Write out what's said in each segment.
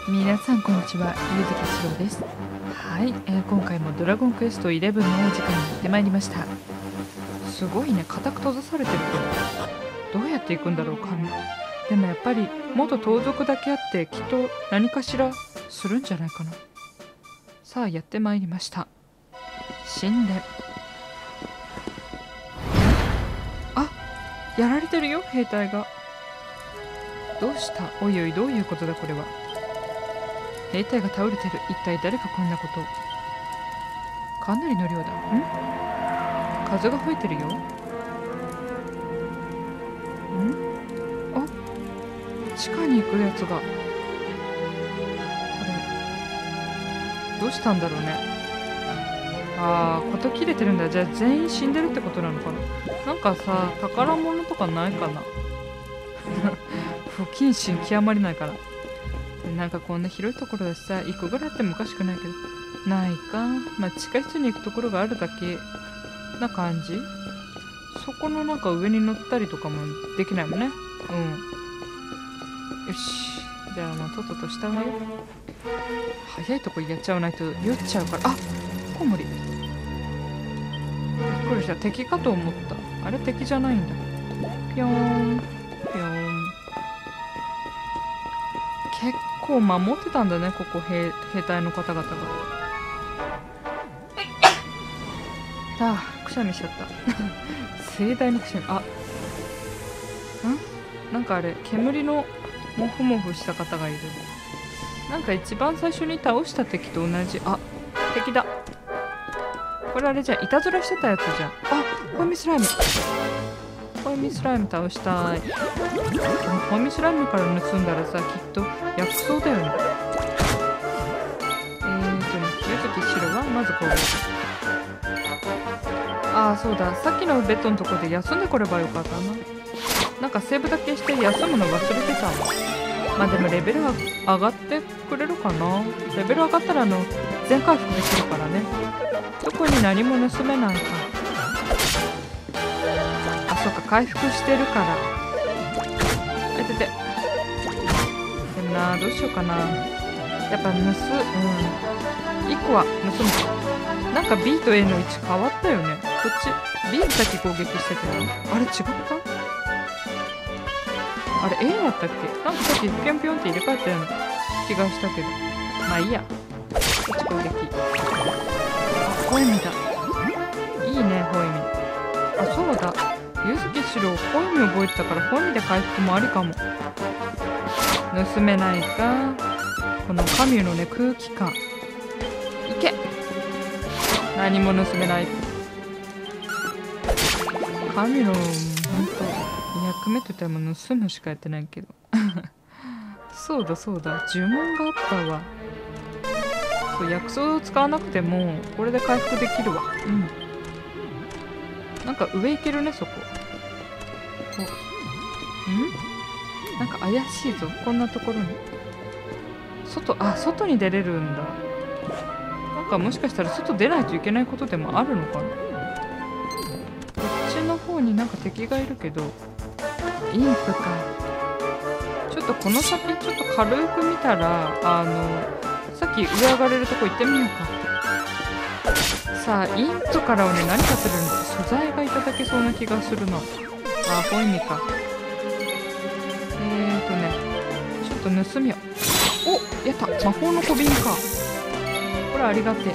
皆さんこんにちは、ゆずきしろです。はい、今回もドラゴンクエスト11のお時間にやってまいりました。すごいね、固く閉ざされてるけど、どうやって行くんだろうかね。でもやっぱり元盗賊だけあってきっと何かしらするんじゃないかな。さあやってまいりました。神殿。あ、やられてるよ、兵隊が。どうした？おいおい、どういうことだこれは。兵隊が倒れてる。一体誰がこんなことを。かなりの量だ。風が吹いてるよ。あ、地下に行くやつが。これどうしたんだろうね。ああ、こと切れてるんだ。じゃあ全員死んでるってことなのかな。なんかさ、宝物とかないかな。不謹慎極まりないから。なんかこんな広いところだしさ、行くぐらいあってもおかしくないけど、ないか。まあ地下室に行くところがあるだけな感じ。そこのなんか上に乗ったりとかもできないもんね。よし、じゃあとっととしたわよ。早いとこやっちゃわないと酔っちゃうから。あ、コウモリ。びっくりした。敵かと思った。あれ敵じゃないんだ。ぴょーんぴょーん。結構守ってたんだね、ここ兵隊の方々が。くしゃみしちゃった。盛大なくしゃみ。なんかあれ、煙のモフモフした方がいる。なんか一番最初に倒した敵と同じ。あ、敵だ。これあれじゃん、いたずらしてたやつじゃん。あ、ホイミスライム。ホイミスライム倒したい。ホイミスライムから盗んだらさ、きっと薬草だよね。ゆずきしろはまず攻撃。ああ、そうだ。さっきのベッドのとこで休んでこればよかったな。なんかセーブだけして休むの忘れてたわ。まあでもレベルは上がってくれるかな。レベル上がったら全回復できるからね。特に何も盗めないか。あ、そっか、回復してるから。あいてて。でもな、どうしようかな。やっぱ1個は盗む。なんか B と A の位置変わったよね。こっち B に先攻撃してたよ。あれ違った？あれ A だったっけ？なんかさっきぴょんぴょんって入れ替えたような気がしたけど。まあいいや。こっち攻撃。あ、ホイミだ。いいね、ホイミ。あ、そうだ。ゆずきしろホイミ覚えてたからホイミで回復もありかも。盗めないか。この神のね、空気感。いけ！何も盗めない。神のほんと役目といったらもう盗むしかやってないけど。そうだそうだ、呪文があったわ。そう、薬草を使わなくてもこれで回復できるわ。なんか上行けるね、そこ。なんか怪しいぞ、こんなところに。外に出れるんだ。なんかもしかしたら外出ないといけないことでもあるのかな。こっちの方になんか敵がいるけど、インプか。ちょっとこの先ちょっと軽く見たら、さっき上上がれるとこ行ってみようか。さあ、インプからはね、何かするの？素材がいただけそうな気がするな。あ、ホイミか。ちょっと盗みよ。お、やった。魔法の小瓶か。これありがてえ。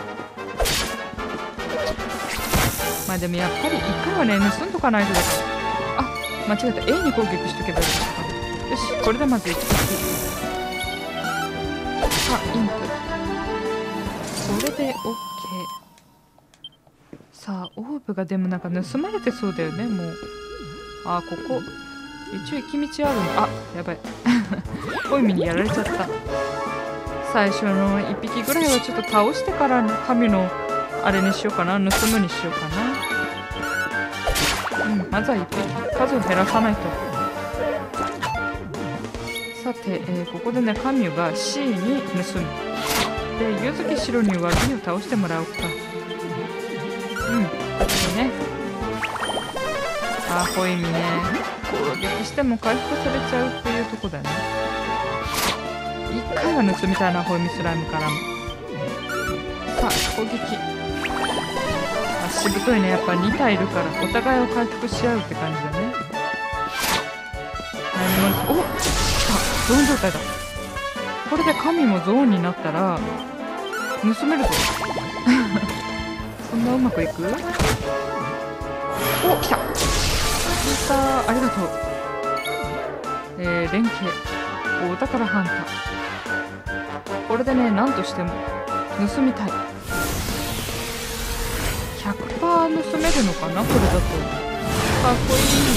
まあでもやっぱり一回はね、盗んどかないとだから。あ、間違えた。A に攻撃しとけばよかった。よし、これでまず1匹。あ、インプ。これで OK。さあ、オーブがでもなんか盗まれてそうだよね、もう。あ、ここ。一応行き道あるの。あ、やばい。ホイミにやられちゃった。最初の1匹ぐらいはちょっと倒してから神のあれにしようかな。盗むにしようかな。まずは1匹。数を減らさないと。さて、ここでね、神が C に盗む。で、ゆずきしろには B を倒してもらおうか。こっちね。あ、ホイミね。攻撃しても回復されちゃうっていうとこだね。 1回は盗みたいな、ホイミスライムからも。さあ攻撃。しぶといね、やっぱ2体いるからお互いを回復し合うって感じだね。おっ、来た、ゾーン状態だ。これで神もゾーンになったら盗めるぞそんなうまくいく？お、来た、来た、ありがとう。連携、お宝ハンター。これでね、なんとしても盗みたい。100% 盗めるのかな、これだと。かっこ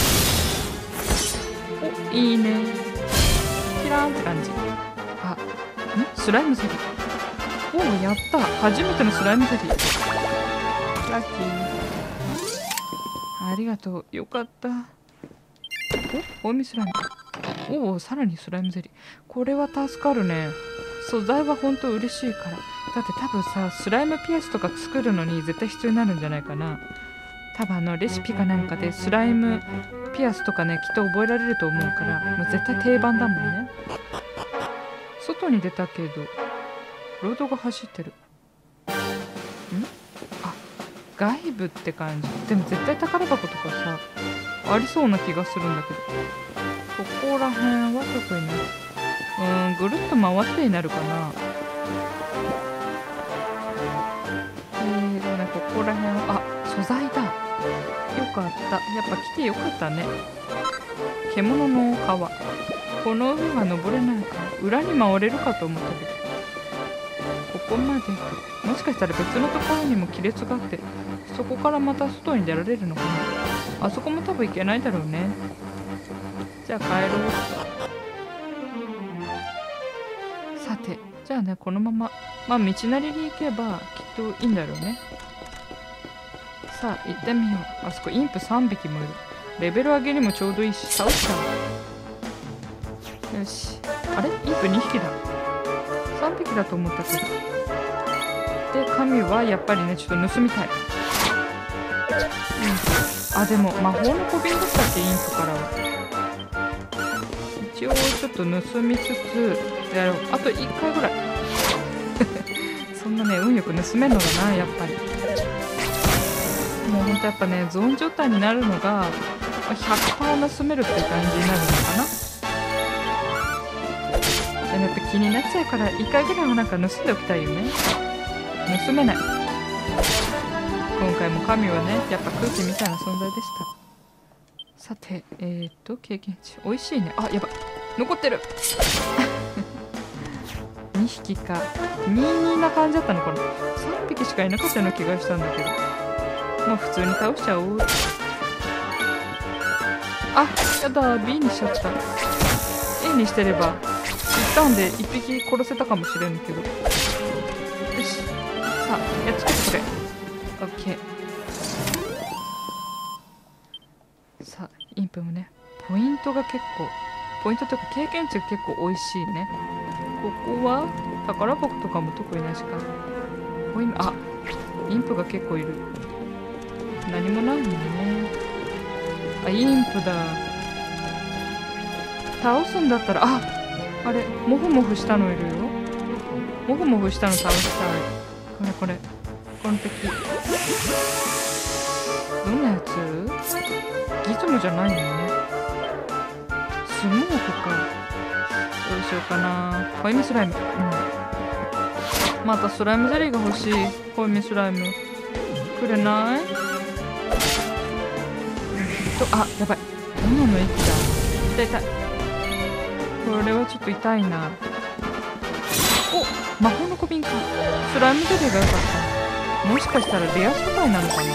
いい。お、いいね。キラーンって感じ。あ、スライムゼリー。おお、やった、初めてのスライムゼリー。ラッキー。ありがとう、よかった。お、ホイミスライム。おお、さらにスライムゼリー。これは助かるね。素材はほんと嬉しいから。だって多分さ、スライムピアスとか作るのに絶対必要になるんじゃないかな。多分レシピかなんかでスライムピアスとかね、きっと覚えられると思うから、もう絶対定番だもんね。外に出たけどロードが走ってる。あ、外部って感じ。でも絶対宝箱とかさありそうな気がするんだけど、ここら辺は特にね、ぐるっと回ってになるかな。ここら辺は、あ、素材だ。よかった、やっぱ来てよかったね。獣の皮、この上は登れないから裏に回れるかと思ったけど、ここまで。もしかしたら別のところにも亀裂があって、そこからまた外に出られるのかな。あそこも多分行けないだろうね。じゃあ帰ろう。さて、じゃあね、このまま道なりに行けばきっといいんだろうね。さあ行ってみよう。あそこインプ3匹もいる。レベル上げにもちょうどいいし、倒しちゃう。よし。あれ、インプ2匹だ。3匹だと思ったけど。で、神はやっぱりね、ちょっと盗みたい。あ、でも魔法の小瓶だったっけ、インプからは。一応ちょっと盗みつつやろう。あと1回ぐらいそんなね、運よく盗めるのだな、やっぱり。もうほんとやっぱね、ゾーン状態になるのが 100% 盗めるって感じになるのかな。でもやっぱ気になっちゃうから1回ぐらいはなんか盗んでおきたいよね。盗めない。今回も神はね、やっぱ空気みたいな存在でした。さて、経験値美味しいね。あ、やばい、残ってる2匹か。22な感じだったのかな。3匹しかいなかったような気がしたんだけど、まあ普通に倒しちゃおう。あ、やだ、 B にしちゃった。 A にしてれば一旦で1匹殺せたかもしれんけど。よし、さあやっつけてくれ。 OK。 さあインプもね、ポイントが結構、ポイントというか経験値が結構美味しいね。ここは宝箱とかも特にないしか。あ、インプが結構いる。何もないもんね。あ、インプだ。倒すんだったら、あれ、モフモフしたのいるよ。モフモフしたの倒したい。これこの敵どんなやつ？ギズモじゃないのね。スモークか。どうしようかな。ホイミスライム。またスライムゼリーが欲しい。ホイミスライムくれない？あ、やばい。斧の息だ。痛い。これはちょっと痛いな。お、魔法の小瓶か。スライムゼリーが良かった。もしかしたらレア素材なのかな。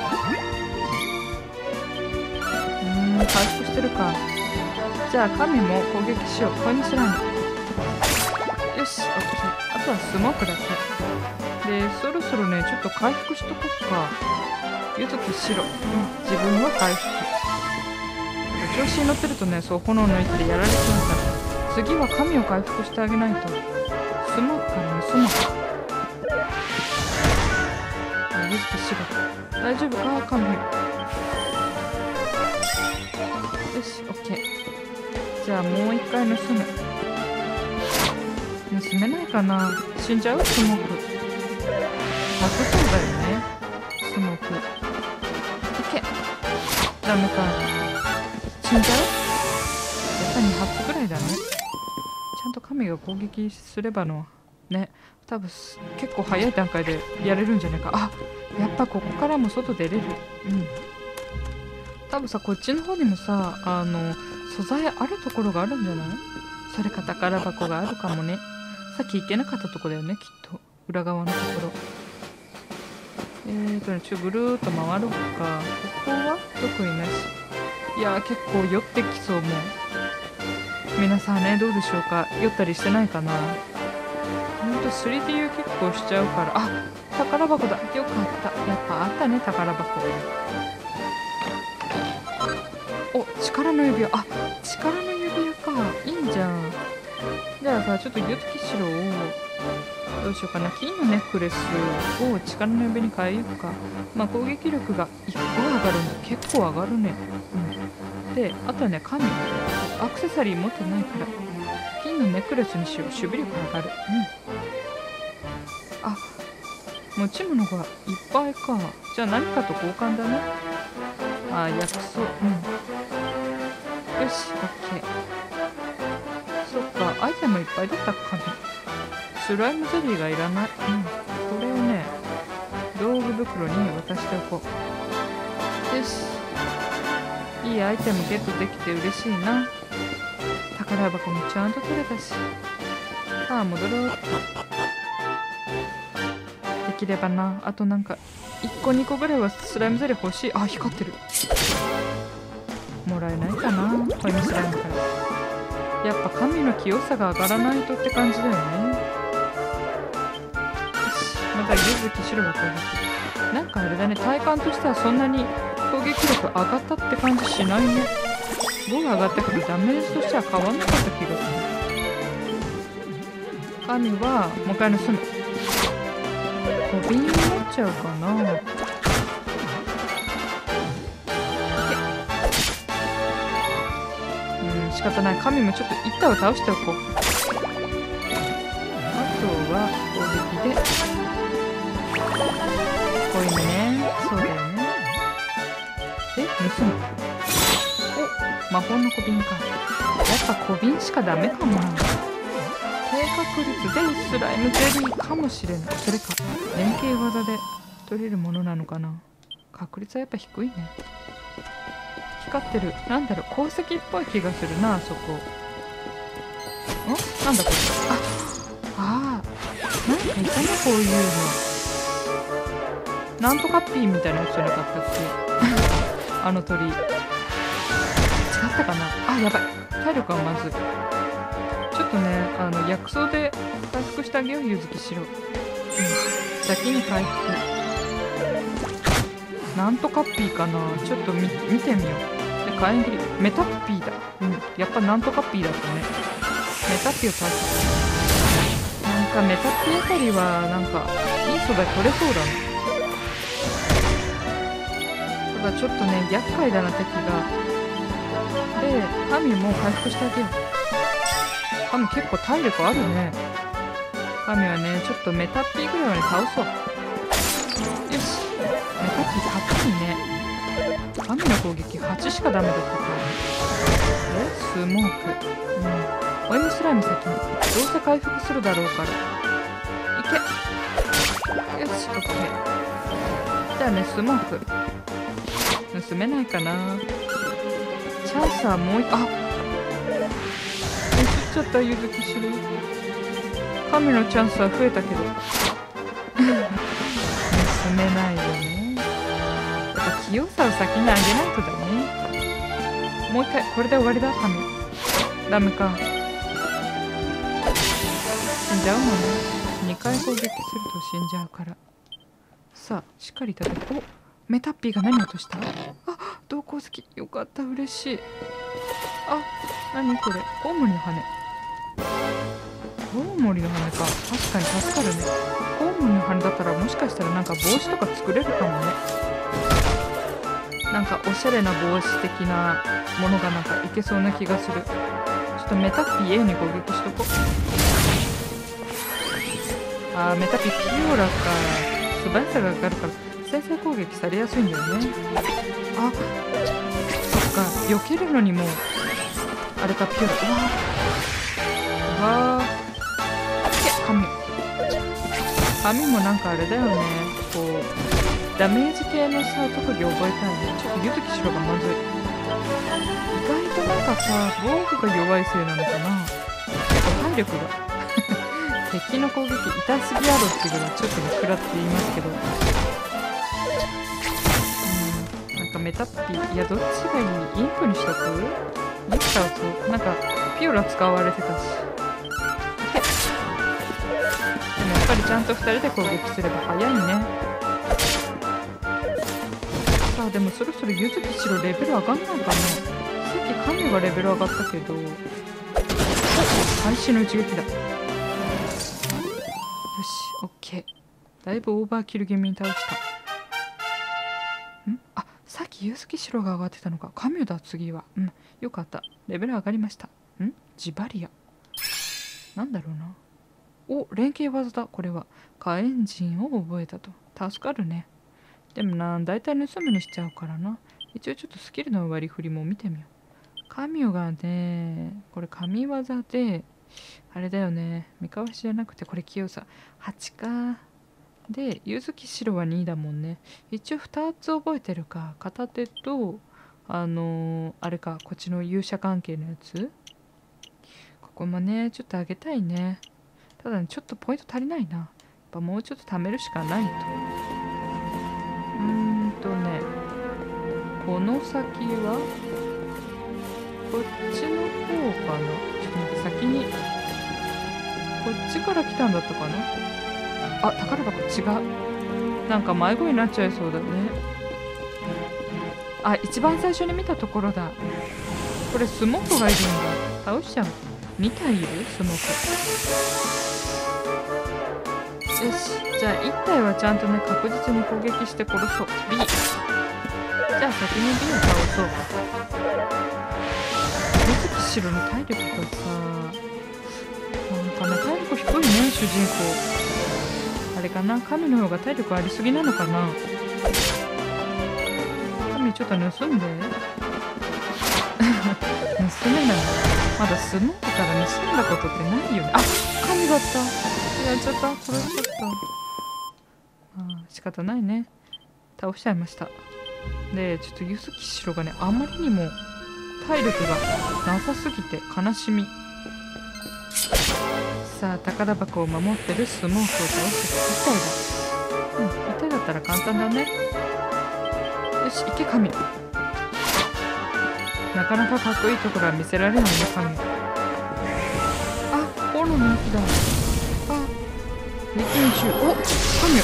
回復してるか。じゃあ神も攻撃しよう。ホイミスライム。よし、オッケー。あとはスモークだけで、そろそろね、ちょっと回復しとこっか。ゆずき白。自分は回復。調子に乗ってるとね、そう炎の息でやられちゃうから、次は神を回復してあげないと。スモークから盗もう。ゆずき白。大丈夫か神。よし、オッケー。じゃあもう一回盗む。 盗めないかな。死んじゃうスモーク。100そうだよね。スモーク。いけ。ダメか。死んじゃう。やっぱり2発ぐらいだね。ちゃんと神が攻撃すればのね、多分結構早い段階でやれるんじゃないか。あ、やっぱここからも外出れる。うん。多分さ、こっちの方にもさ、素材あるところがあるんじゃない？それか宝箱があるかもね。さっき行けなかったとこだよね、きっと。裏側のところ。ちょぐるーっと回ろうか。ここは特になし。いやー、結構酔ってきそう、もう。皆さんね、どうでしょうか？酔ったりしてないかな？ほんと 3D 結構しちゃうから。あ、宝箱だ。よかった。やっぱあったね、宝箱。お、力の指輪。あ、力の指輪か。いいんじゃん。じゃあさ、ちょっと柚木白をどうしようかな。金のネックレスを力の指に変えようか。まあ攻撃力が1個上がるんだ。結構上がるね。うん。で、あとはね、神。アクセサリー持ってないから。金のネックレスにしよう。守備力上がる。うん。あ、持ち物がいっぱいか。じゃあ何かと交換だね。あ、薬草。うん。よし、オッケー。そっか、アイテムいっぱいだったかな。スライムゼリーがいらない。うん。これをね、道具袋に渡しておこう。よし。いいアイテムゲットできて嬉しいな。宝箱もちゃんと取れたし。さあ、戻ろう。できればな。あとなんか、1個2個ぐらいはスライムゼリー欲しい。あ、光ってる。もらえないかな、これのスライムから。やっぱ神の清さが上がらないとって感じだよね。よし、また柚木白が攻撃。なんかあれだね、体感としてはそんなに攻撃力上がったって感じしないね。5が上がったけどダメージとしては変わんなかった気がする。神はもう一回盗む。小瓶になっちゃうかな。仕方ない。神もちょっと一体を倒しておこう。あとは攻撃でこういうね。そうだよね。で、盗む。お、魔法の小瓶か。やっぱ小瓶しかダメかもな。低確率でスライムゼリーかもしれない。それか連携技で取れるものなのかな。確率はやっぱ低いね。光ってる。なんだろう、鉱石っぽい気がするな、あそこ。なんだこれ。なんかいたね、こういうの。なんとかピーみたいなやつじゃなかったっけあの鳥。違ったかな。あ、やばい。体力はまずい。ちょっとね、薬草で回復してあげよう、柚木白。うん。先に回復。なんとかピーかな。ちょっと見てみよう。火炎切りメタッピーだ。うん、やっぱなんとかピーだったね。メタッピーを倒す。なんかメタッピーあたりはなんかいい素材取れそうだね。ただちょっとね、厄介だな敵が。で、神も回復してあげよう。神結構体力あるね。神はね、ちょっとメタッピーぐらいまで倒そう。よし、メタッピー8位ね。神の攻撃8しかダメだったから。スモーク。うん。オイルスライム先に。どうせ回復するだろうから。いけ。よし、オッケー。じゃあね、スモーク。盗めないかな。チャンスはもうあっ。映っちゃった、柚木白。神のチャンスは増えたけど。盗めないよね。清さを先にあげないとだね。もう一回、これで終わりだ、神。ダメか。死んじゃうもんね。2回攻撃すると死んじゃうから。さあ、しっかり食べて。お、メタッピーが何落とした？あ、銅鉱石。よかった、嬉しい。あ、何これ。コウモリの羽。コウモリの羽か。確かに助かるね。コウモリの羽だったらもしかしたらなんか帽子とか作れるかもね。なんかおしゃれな帽子的なものがなんかいけそうな気がする。ちょっとメタッピー A に攻撃しとこう。 メタピピオラか。素早さがかかるから先制攻撃されやすいんだよね。あ、そっか、避けるのにもあれか、ピオラ。うわ髪もなんかあれだよね、こうダメージ系のさ特技覚えたいね。ちょっとゆずきしろがまずい。意外となんかさ防具が弱いせいなのかな。結構体力が敵の攻撃痛すぎやろっていうぐらいちょっとね食らって言いますけど、なんかメタッピ、いやどっちがいい？インプにしとく？インプ倒そう。なんかピオラ使われてたし、でもやっぱりちゃんと2人で攻撃すれば早いね。さあでもそろそろゆずきしろレベル上がんないかな。さっき神がレベル上がったけど、開始の一撃だ。よし、オッケー。だいぶオーバーキル気味に倒した。あ、さっきゆずきしろが上がってたのか。神だ次は。よかった。レベル上がりました。ジバリア。なんだろうな。お、連携技だ。これは火炎陣を覚えたと。助かるね。でもな、大体盗むにしちゃうからな。一応ちょっとスキルの割り振りも見てみよう。神がね、これ神業であれだよね、三河しじゃなくてこれ清さ8か。で柚木白は2だもんね。一応2つ覚えてるか。片手とあれか、こっちの勇者関係のやつ。ここもねちょっと上げたいね。ただねちょっとポイント足りないな。やっぱもうちょっと貯めるしかないと。ね、この先はこっちの方かな。ちょっと待って、先にこっちから来たんだったかな。あ、宝箱違う。なんか迷子になっちゃいそうだね。あ、一番最初に見たところだ。これスモークがいるんだ。倒しちゃう。2体いるスモーク。よし、じゃあ1体はちゃんとね確実に攻撃して殺そう。 B。 じゃあ先に B を倒そう。柚木白の体力がさ、なんかね体力低いね主人公。あれかな、神の方が体力ありすぎなのかな。神ちょっと盗んで盗めない。まだスモークから盗んだことってないよね。あ、神だった。やっちゃった。殺しちゃった。仕方ないね。倒しちゃいました。で、ちょっと柚木白がね、あまりにも体力がなさすぎて悲しみ。さあ、宝箱を守ってるスモークを倒して1体だ。1体だったら簡単だね。よし、行け神。なかなかかっこいいところは見せられないね神。あ、炎の息だ。力中。お、神よ。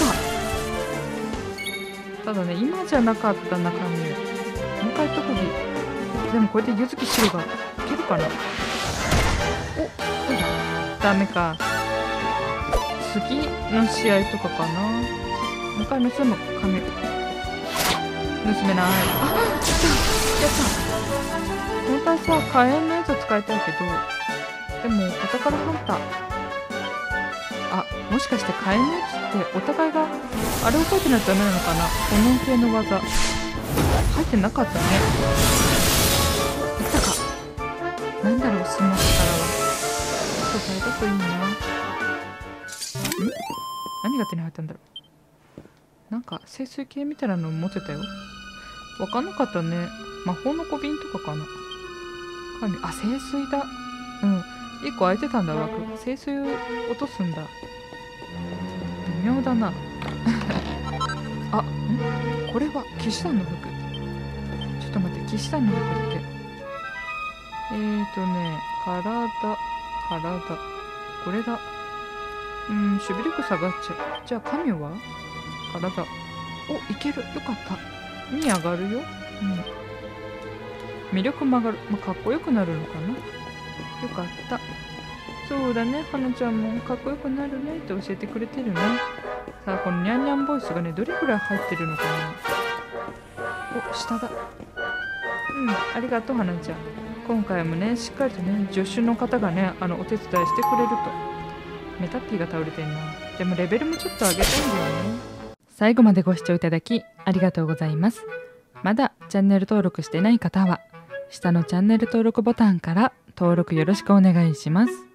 ただね、今じゃなかったな、神よ。もう一回特技。でもこれで柚木白がいけるかな。お、どうだ。ダメか。次の試合とかかな。もう一回盗む神よ。盗めない。あ、やった。本当はさ、火炎のやつを使いたいけど、でもお宝ハンター。あ、もしかして火炎のやつってお互いがあれを覚えてないとダメなのかな。炎系の技入ってなかったね。いったか。なんだろう、スモークからは素材だといいな。何が手に入ったんだろう。なんか清水系みたいなの持ってたよ。わかんなかったね。魔法の小瓶とかかな。あ、清水だ。1個空いてたんだ枠。清水を落とすんだ。微妙だな。あ、これは騎士団の服。ちょっと待って、騎士団の服って体これだ。守備力下がっちゃう。じゃあ神は体。お、いける。よかった。に上がるよ。魅力曲がる。かっこよくなるのかな。よかった。そうだね、花ちゃんもかっこよくなるねって教えてくれてるね。さあ、このニャンニャンボイスがね、どれくらい入ってるのかな。お、下だ。ありがとう、花ちゃん。今回もね、しっかりとね、助手の方がね、お手伝いしてくれると。 メタッピーが倒れてんな。でもレベルもちょっと上げたいんだよね。最後までご視聴いただきありがとうございます。まだチャンネル登録してない方は下のチャンネル登録ボタンから登録よろしくお願いします。